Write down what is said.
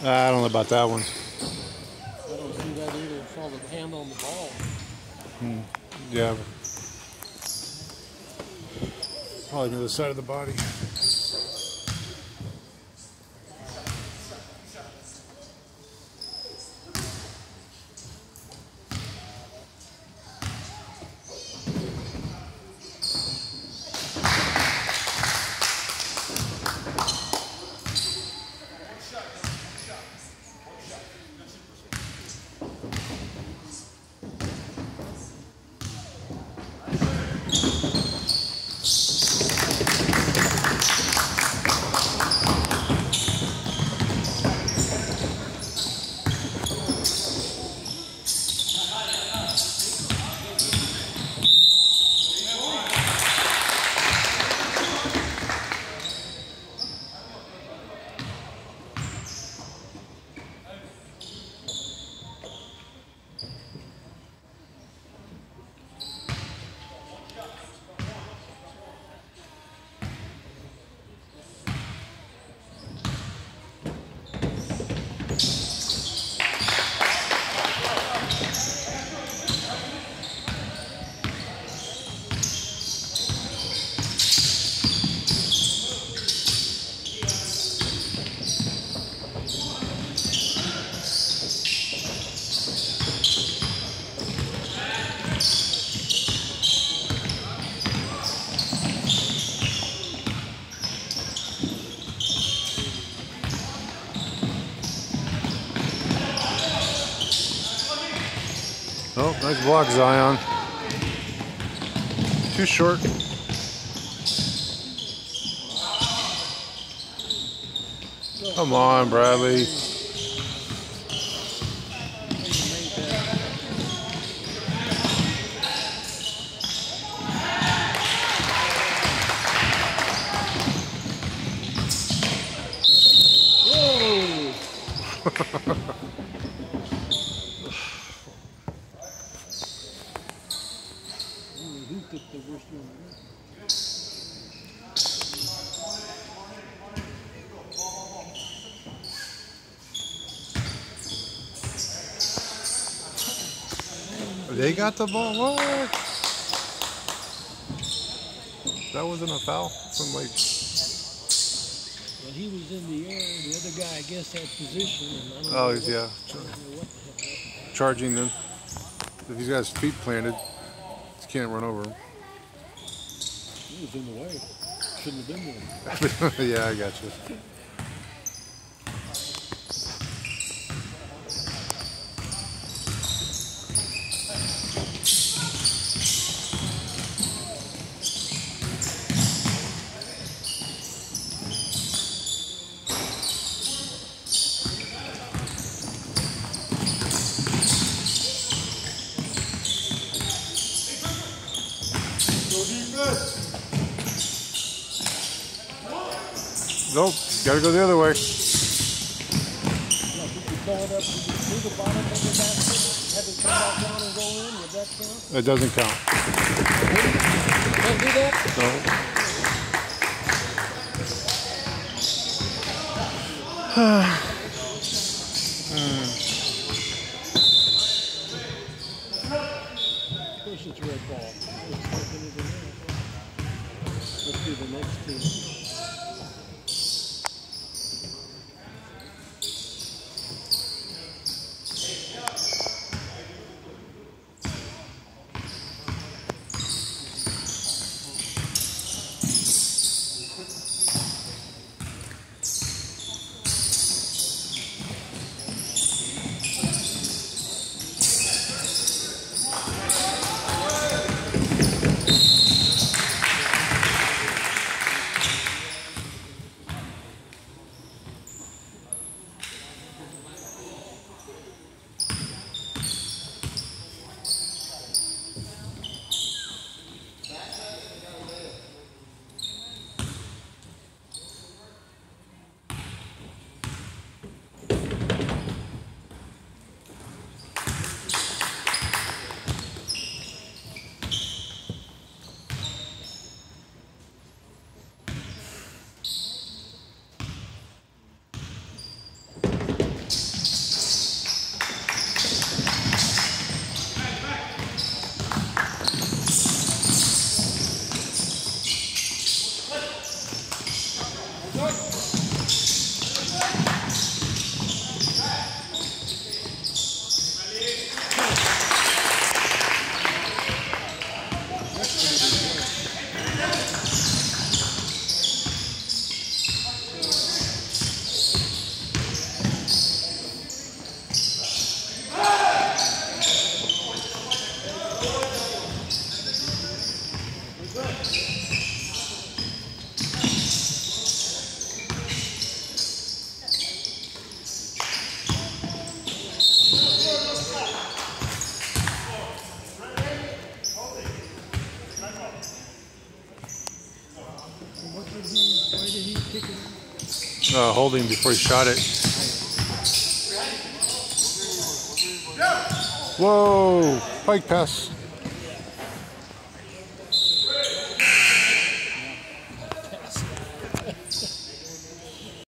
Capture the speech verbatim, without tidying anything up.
I don't know about that one. I don't see that either. I saw the hand on the ball. Hmm. Yeah. Probably the other side of the body. Oh, nice block, Zion. Too short. Come on, Bradley. Whoa! They got the ball. What? That wasn't a foul from like. Well, he was in the air. The other guy, I guess, had position. And I don't oh, know he's yeah. What, I don't know what the heck. Charging them. If he's got his feet planted, he can't run over him. He was in the way. Shouldn't have been there. Yeah, I got you. Nope, gotta go the other way. It doesn't count. Can't do that? No. Of course it's a red ball. Let's do the next two. kicking? Uh, holding before he shot it. Whoa! Pike pass.